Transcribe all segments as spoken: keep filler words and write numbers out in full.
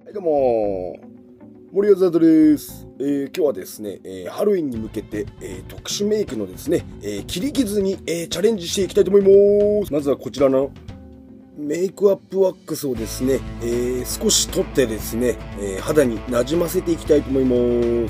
はい、どうも森尾ザです。えー、今日はですね、えー、ハロウィンに向けて、えー、特殊メイクのですね、えー、切り傷に、えー、チャレンジしていきたいと思います。まずはこちらのメイクアップワックスをですね、えー、少し取ってですね、えー、肌になじませていきたいと思います。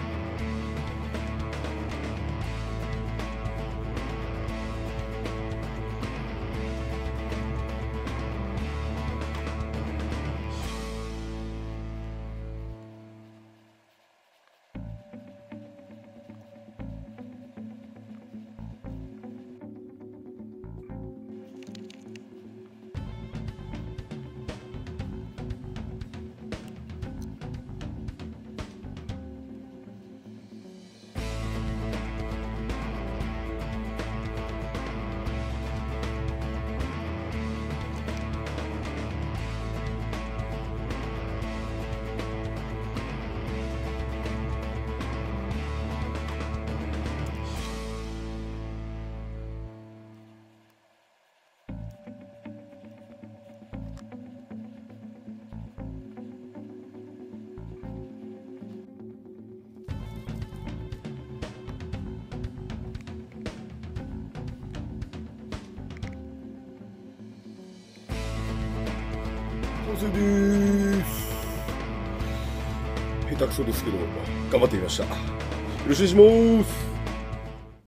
完成でーす。下手くそですけど頑張ってみました。よろしくお願いします。